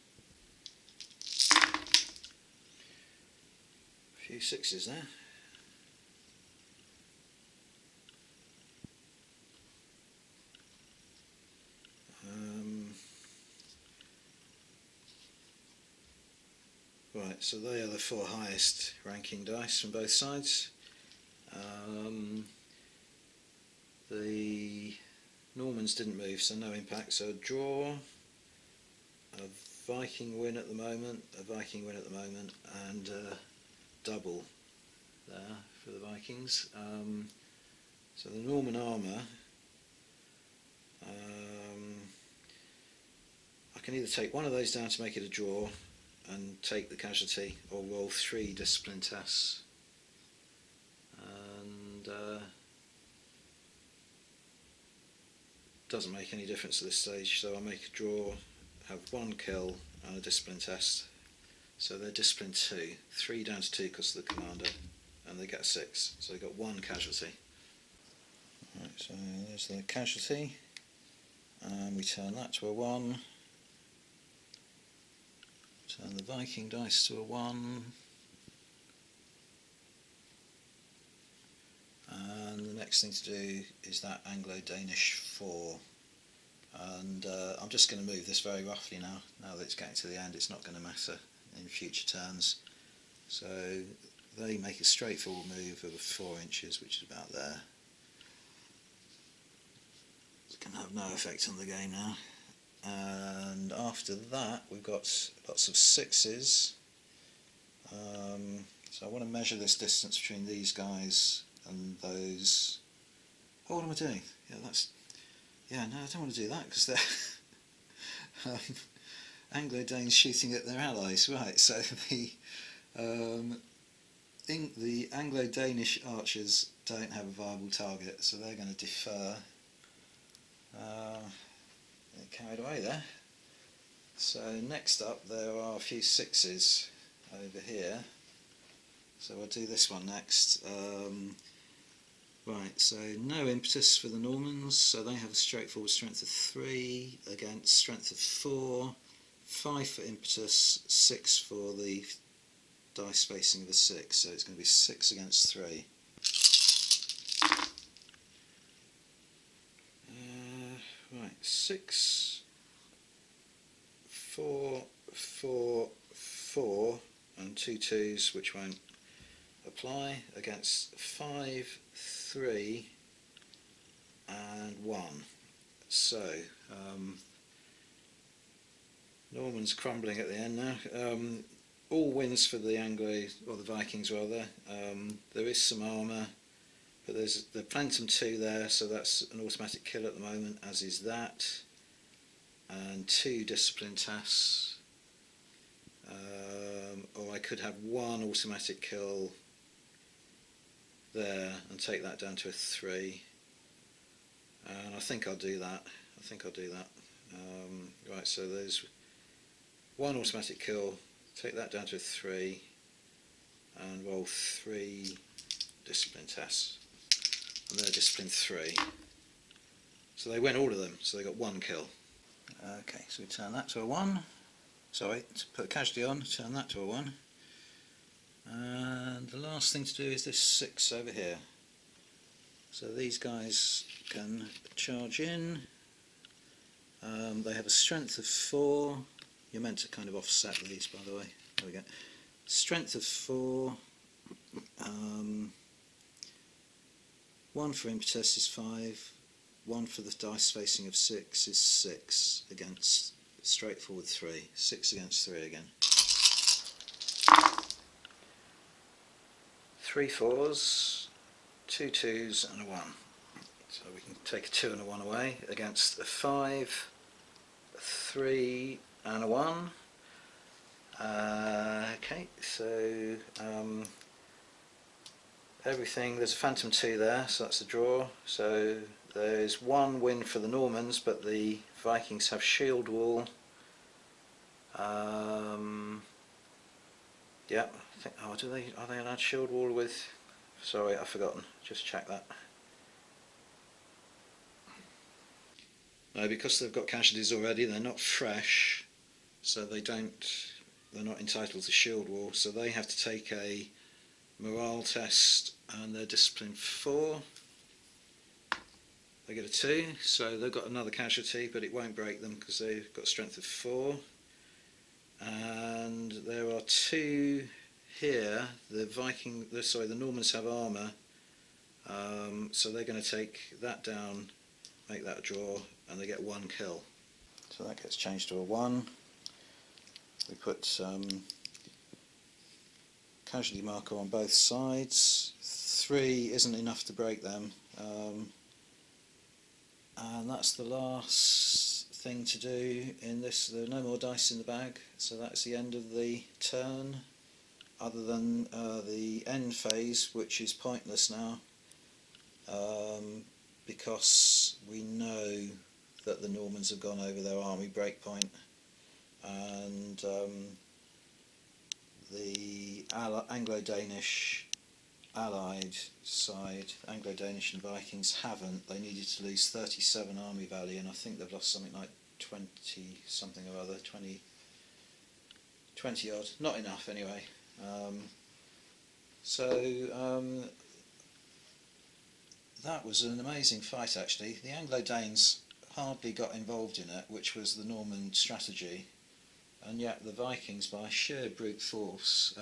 A few 6s there. Right, so they are the 4 highest ranking dice from both sides. The Normans didn't move, so no impact, so a draw, a Viking win at the moment, and double there for the Vikings. So the Norman armour, I can either take one of those down to make it a draw and take the casualty, or roll 3 discipline tests, and doesn't make any difference at this stage, so I'll make a draw, have 1 kill and a discipline test, so they're discipline 2, 3 down to 2 because of the commander, and they get a 6, so they got 1 casualty. Right, so there's the casualty, and we turn that to a 1. Turn the Viking dice to a 1, and the next thing to do is that Anglo-Danish 4, and I'm just going to move this very roughly now that it's getting to the end. It's not going to matter in future turns, so they make a straightforward move of 4 inches, which is about there. It's going to have no effect on the game now. And after that we've got lots of 6s, So I want to measure this distance between these guys and those. Oh, what am I doing? Yeah, no, I don't want to do that because they're Anglo-Danes shooting at their allies. Right, so the Anglo-Danish archers don't have a viable target, so they're going to defer. They're carried away there. So next up there are a few sixes over here. So I'll do this one next. Right, so no impetus for the Normans, so they have a straightforward strength of 3 against strength of 4, 5 for impetus, 6 for the dice spacing of a 6, so it's going to be 6 against 3. Right, 6, 4, 4, 4 and 2 2s which won't apply against 5, 3 and 1. So Norman's crumbling at the end now. All wins for the the Vikings rather. There is some armour, but there's the Phantom 2 there, so that's an automatic kill at the moment, as is that, and 2 discipline tasks. Or I could have 1 automatic kill there and take that down to a 3, and I think I'll do that. Right, so there's 1 automatic kill, take that down to a 3 and roll 3 discipline tests, and they're discipline 3, so they win all of them, so they got 1 kill. Okay, so we turn that to a 1, sorry, to put a casualty on, turn that to a 1. And the last thing to do is this 6 over here. So these guys can charge in. They have a strength of 4. You're meant to kind of offset these, by the way. There we go. Strength of 4. 1 for impetus is 5. 1 for the dice spacing of 6 is 6 against straightforward 3. 6 against 3 again. 3 4s, 2 2s and a 1. So we can take a 2 and a 1 away against a 5, a 3 and a 1. Okay, so everything, there's a Phantom 2 there, so that's a draw. So there's 1 win for the Normans, but the Vikings have shield wall. Yeah, I think, are they allowed shield wall with, sorry, I've forgotten, just check that. No, because they've got casualties already, they're not fresh, so they're not entitled to shield wall, so they have to take a morale test, and they're discipline 4. They get a 2, so they've got another casualty, but it won't break them because they've got a strength of 4. And there are 2 here. The Normans have armour, so they're going to take that down, make that a draw, and they get 1 kill. So that gets changed to a 1. We put casualty marker on both sides. 3 isn't enough to break them, and that's the last thing to do in this. There are no more dice in the bag, so that's the end of the turn, other than the end phase, which is pointless now, because we know that the Normans have gone over their army breakpoint, and the Anglo-Danish allied side, Anglo-Danish and Vikings, haven't. They needed to lose 37 army value, and I think they've lost something like 20 something or other, 20 odd, not enough anyway. That was an amazing fight actually. The Anglo-Danes hardly got involved in it, which was the Norman strategy, and yet the Vikings, by sheer brute force,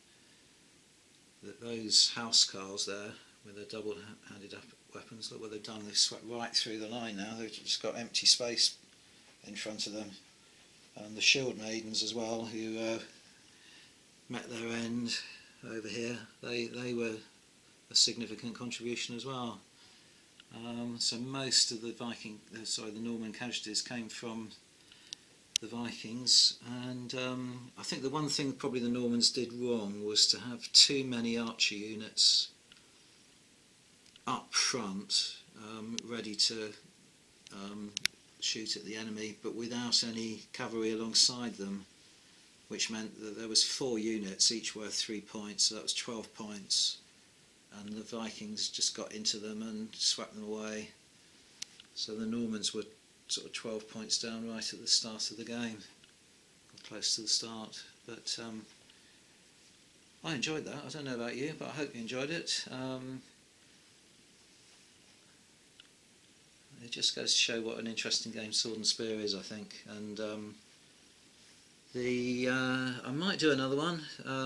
those housecarls there with their double-handed weapons, look what they've done. They've swept right through the line now. They've just got empty space in front of them, and the shield maidens as well, who met their end. over here, they were a significant contribution as well. So most of the the Norman casualties came from the Vikings, and I think the one thing probably the Normans did wrong was to have too many archer units up front, ready to shoot at the enemy, but without any cavalry alongside them, which meant that there was 4 units, each worth 3 points, so that was 12 points, and the Vikings just got into them and swept them away. So the Normans were sort of 12 points down right at the start of the game, or close to the start. But I enjoyed that. I don't know about you, but I hope you enjoyed it. It just goes to show what an interesting game Sword and Spear is, I think. And I might do another one.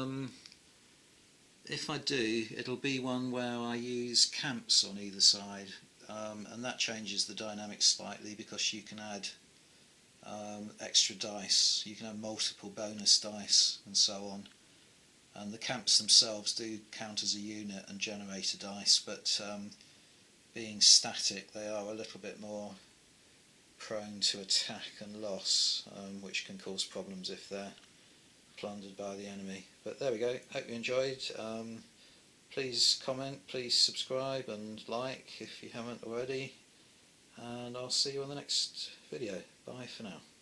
If I do, it'll be one where I use camps on either side, and that changes the dynamics slightly because you can add extra dice. You can have multiple bonus dice and so on. And the camps themselves do count as a unit and generate a dice, but being static, they are a little bit more prone to attack and loss, which can cause problems if they're plundered by the enemy. But there we go. Hope you enjoyed. Please comment, please subscribe and like if you haven't already, and I'll see you on the next video. Bye for now.